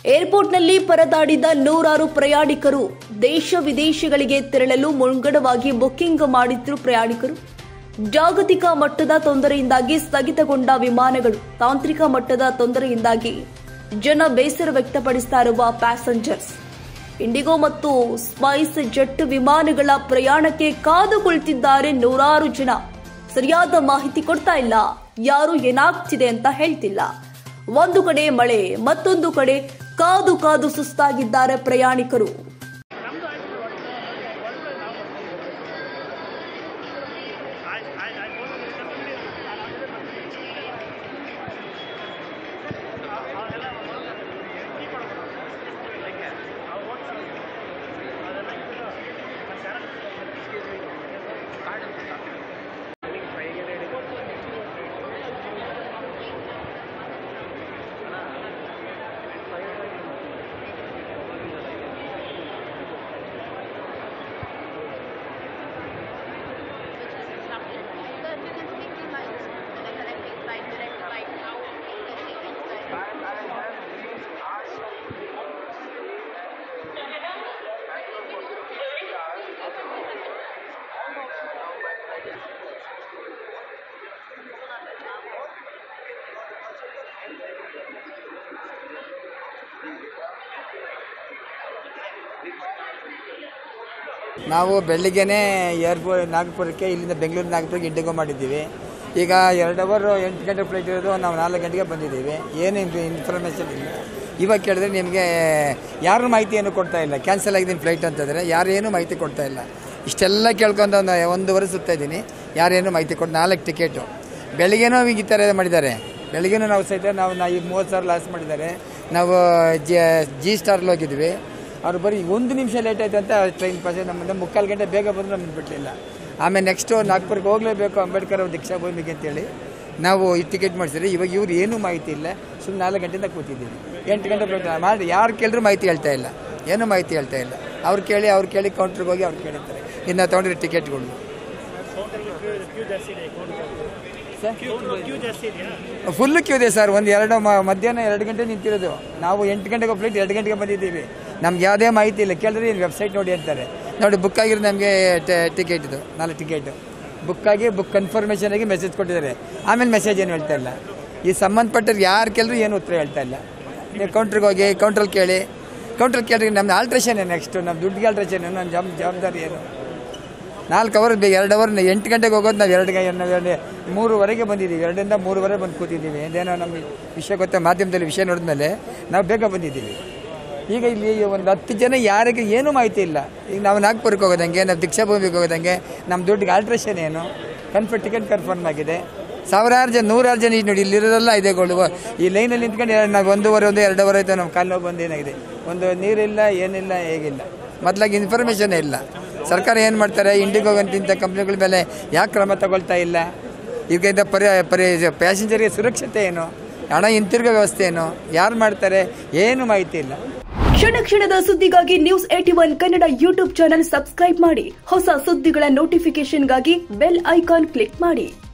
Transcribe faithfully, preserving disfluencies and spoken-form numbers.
ಏರ್ಪೋರ್ಟ್ನಲ್ಲಿ ಪರದಾಡಿದ ನೂರಾರು ಪ್ರಯಾಣಿಕರು ದೇಶ ವಿದೇಶಗಳಿಗೆ ತೆರಳಲು ಮುಂಗಡವಾಗಿ ಬುಕಿಂಗ್ ಮಾಡಿದ್ರು ಪ್ರಯಾಣಿಕರು. ಜಾಗತಿಕ ಮಟ್ಟದ ತೊಂದರೆಯಿಂದಾಗಿ ಸ್ಥಗಿತಗೊಂಡ ವಿಮಾನಗಳು, ತಾಂತ್ರಿಕ ಮಟ್ಟದ ತೊಂದರೆಯಿಂದಾಗಿ ಜನ ಬೇಸರ ವ್ಯಕ್ತಪಡಿಸ್ತಾ ಇರುವ ಪ್ಯಾಸೆಂಜರ್ಸ್, ಇಂಡಿಗೋ ಮತ್ತು ಸ್ಪೈಸ್ ಜೆಟ್ ವಿಮಾನಗಳ ಪ್ರಯಾಣಕ್ಕೆ ಕಾದು ಕುಳಿತಿದ್ದಾರೆ ನೂರಾರು ಜನ. ಸರಿಯಾದ ಮಾಹಿತಿ ಕೊಡ್ತಾ ಇಲ್ಲ, ಯಾರು ಏನಾಗ್ತಿದೆ ಅಂತ ಹೇಳ್ತಿಲ್ಲ. ಒಂದು ಕಡೆ ಮಳೆ, ಮತ್ತೊಂದು ಕಡೆ ಕಾದು ಕಾದು ಸುಸ್ತಾಗಿದ್ದಾರೆ ಪ್ರಯಾಣಿಕರು. ನಾವು ಬೆಳಿಗ್ಗೆನೇ ಏರ್ಪೋರ್ಟ್ ನಾಗಪುರಕ್ಕೆ ಇಲ್ಲಿಂದ ಬೆಂಗಳೂರು ನಾಗಪುರಕ್ಕೆ ಇಂಡಿಗೋ ಮಾಡಿದ್ದೀವಿ. ಈಗ ಎರಡು ಅವರ್ ಎಂಟು ಗಂಟೆ ಫ್ಲೈಟ್ ಇರೋದು, ನಾವು ನಾಲ್ಕು ಗಂಟೆಗೆ ಬಂದಿದ್ದೀವಿ. ಏನು ಇನ್ಫಾರ್ಮೇಷನ್ ಇಲ್ಲ. ಇವಾಗ ಕೇಳಿದ್ರೆ ನಿಮಗೆ ಯಾರು ಮಾಹಿತಿಯನ್ನು ಕೊಡ್ತಾ ಇಲ್ಲ. ಕ್ಯಾನ್ಸಲ್ ಆಗಿದ್ದೀನಿ ಫ್ಲೈಟ್ ಅಂತಂದರೆ ಯಾರೇನು ಮಾಹಿತಿ ಕೊಡ್ತಾ ಇಲ್ಲ. ಇಷ್ಟೆಲ್ಲ ಕೇಳ್ಕೊಂಡು ಒಂದು ಒಂದೂವರೆ ಸುತ್ತಾ ಇದ್ದೀನಿ, ಯಾರೇನು ಮಾಹಿತಿ ಕೊಟ್ಟು ನಾಲ್ಕು ಟಿಕೆಟು ಬೆಳಿಗ್ಗೆನೂ ಈ ಥರ ಮಾಡಿದ್ದಾರೆ. ಬೆಳಿಗ್ಗೆನೂ ನಾವು ಸಹಿತ ನಾವು ನಾ ಈಗ ಮೂವತ್ತು ಸಾವಿರ ಲಾಸ್ ಮಾಡಿದ್ದಾರೆ. ನಾವು ಜಿ ಜಿ ಸ್ಟಾರಲ್ಲಿ ಹೋಗಿದ್ವಿ, ಅವ್ರು ಬರೀ ಒಂದು ನಿಮಿಷ ಲೇಟ್ ಆಯಿತು ಅಂತ ಟ್ರೈನ್ ಪಾಸ್ ನಮ್ಮಿಂದ ಮುಕ್ಕಾಲು ಗಂಟೆ ಬೇಗ ಬಂದರೂ ನಮ್ಮನ್ನು ಬಿಡಲಿಲ್ಲ. ಆಮೇಲೆ ನೆಕ್ಸ್ಟು ನಾಗ್ಪುರಕ್ಕೆ ಹೋಗಲೇಬೇಕು, ಅಂಬೇಡ್ಕರ್ ಅವ್ರ ದೀಕ್ಷಾ ಭೂಮಿಗೆ ಅಂತೇಳಿ ನಾವು ಈ ಟಿಕೆಟ್ ಮಾಡಿಸಿದ್ರೆ ಇವಾಗ ಇವ್ರು ಏನೂ ಮಾಹಿತಿ ಇಲ್ಲ. ಸುಮ್ಮನೆ ನಾಲ್ಕು ಗಂಟೆಯಿಂದ ಕೂತಿದ್ದೀವಿ. ಎಂಟು ಗಂಟೆ ಫ್ಲೈಟ್ ಮಾಡಿ ಯಾರು ಕೇಳಿದ್ರು ಮಾಹಿತಿ ಹೇಳ್ತಾ ಇಲ್ಲ, ಏನೂ ಮಾಹಿತಿ ಹೇಳ್ತಾ ಇಲ್ಲ. ಅವ್ರು ಕೇಳಿ ಅವ್ರು ಕೇಳಿ ಕೌಂಟ್ರಿಗೆ ಹೋಗಿ ಅವ್ರು ಕೇಳಿರ್ತಾರೆ ಇನ್ನು ತೊಗೊಂಡ್ರೆ ಟಿಕೆಟ್ಗಳು. ಫುಲ್ಲು ಕ್ಯೂ ಇದೆ ಸರ್. ಒಂದು ಎರಡು ಮಧ್ಯಾಹ್ನ ಎರಡು ಗಂಟೆ ನಿಂತಿರೋದು. ನಾವು ಎಂಟು ಗಂಟೆಗೆ ಫ್ಲೈಟ್ ಎರಡು ಗಂಟೆಗೆ ಬಂದಿದ್ದೀವಿ. ನಮ್ಗೆ ಯಾವುದೇ ಮಾಹಿತಿ ಇಲ್ಲ. ಕೇಳಿದ್ರೆ ವೆಬ್ಸೈಟ್ ನೋಡಿ ಅಂತಾರೆ. ನೋಡಿ ಬುಕ್ ಆಗಿರೋದು ನಮಗೆ ಟಿಕೆಟ್ ಇದು ನಾಲ್ಕು ಟಿಕೆಟು ಬುಕ್ ಆಗಿ ಬುಕ್ ಕನ್ಫರ್ಮೇಷನ್ ಆಗಿ ಮೆಸೇಜ್ ಕೊಟ್ಟಿದ್ದಾರೆ. ಆಮೇಲೆ ಮೆಸೇಜ್ ಏನು ಹೇಳ್ತಾ ಇಲ್ಲ. ಈ ಸಂಬಂಧಪಟ್ಟರು ಯಾರು ಕೇಳಿದ್ರು ಏನು ಉತ್ತರ ಹೇಳ್ತಾ ಇಲ್ಲ. ನೀವು ಕೌಂಟ್ರಿಗೆ ಹೋಗಿ ಕೌಂಟ್ರಲ್ಲಿ ಕೇಳಿ, ಕೌಂಟ್ರಲ್ಲಿ ಕೇಳಿದ್ರೆ ನಮ್ದು ಆಲ್ಟ್ರೇಷನ್ ಏನು, ನೆಕ್ಸ್ಟು ನಮ್ಮ ದುಡ್ಡಿಗೆ ಆಲ್ಟ್ರೇಷನ್ ಏನು, ನಮ್ಮ ಜಮ್ ಜವಾಬ್ದಾರಿ ಏನು. ನಾಲ್ಕು ಅವರ್ ಎರಡು ಅವರ್ ಎಂಟು ಗಂಟೆಗೆ ಹೋಗೋದು, ನಾವು ಎರಡು ಎರಡು ಮೂರುವರೆಗೆ ಬಂದಿದ್ದೀವಿ. ಎರಡರಿಂದ ಮೂರುವರೆ ಬಂದು ಕೂತಿದ್ದೀವಿ. ಇದೇನೋ ನಮಗೆ ವಿಷಯ ಗೊತ್ತ, ಮಾಧ್ಯಮದಲ್ಲಿ ವಿಷಯ ನೋಡಿದ್ಮೇಲೆ ನಾವು ಬೇಗ ಬಂದಿದ್ದೀವಿ. ಈಗ ಇಲ್ಲಿ ಒಂದು ಹತ್ತು ಜನ ಯಾರಿಗೆ ಏನೂ ಮಾಹಿತಿ ಇಲ್ಲ. ಈಗ ನಾವು ನಾಗ್ಪುರಕ್ಕೆ ಹೋಗೋದಂಗೆ, ನಾವು ದೀಕ್ಷಾ ಭೂಮಿಗೆ ಹೋಗೋದಂಗೆ, ನಮ್ಮ ದುಡ್ಡಿಗೆ ಆಲ್ಟ್ರೇಷನ್ ಏನು, ಕನ್ಫರ್ಮ್ ಟಿಕೆಟ್ ಕನ್ಫರ್ಮ್ ಆಗಿದೆ. ಸಾವಿರಾರು ಜನ ನೂರಾರು ಜನ ಈಗ ನೋಡಿ ಇಲ್ಲಿರೋದೆಲ್ಲ ಇದೆಗಳು. ಈ ಲೈನಲ್ಲಿ ನಿಂತ್ಕೊಂಡು ನಾವು ಒಂದೂವರೆ ಒಂದು ಎರಡು ಅವರ್ ಆಯಿತು. ನಮ್ಮ ಕಾಲು ಬಂದು ಏನಾಗಿದೆ, ಒಂದು ನೀರಿಲ್ಲ, ಏನಿಲ್ಲ, ಹೇಗಿಲ್ಲ. ಮೊದಲಾಗಿ ಇನ್ಫಾರ್ಮೇಷನ್ ಇಲ್ಲ. ಸರ್ಕಾರ ಏನು ಮಾಡ್ತಾರೆ, ಇಂಡಿಗೋ ಅಂತಿಂಥ ಕಂಪ್ನಿಗಳ ಮೇಲೆ ಯಾಕೆ ಕ್ರಮ ತಗೊಳ್ತಾ ಇಲ್ಲ? ಇದರಿಂದ ಪರಿ ಪರಿ ಪ್ಯಾಸೆಂಜರ್ಗೆ ಸುರಕ್ಷತೆ ಏನು, ಹಣ ಹಿಂತಿರುಗೋ ವ್ಯವಸ್ಥೆ ಏನು, ಯಾರು ಮಾಡ್ತಾರೆ, ಏನು ಮಾಹಿತಿ ಇಲ್ಲ. ಕ್ಷಣ ಕ್ಷಣದ ಸುದ್ದಿಗಾಗಿ news eighty one Kannada YouTube channel subscribe ಮಾಡಿ. ಹೊಸ ಸುದ್ದಿಗಳ ನೋಟಿಫಿಕೇಶನ್ಗಾಗಿ ಬೆಲ್ ಐಕಾನ್ ಕ್ಲಿಕ್ ಮಾಡಿ.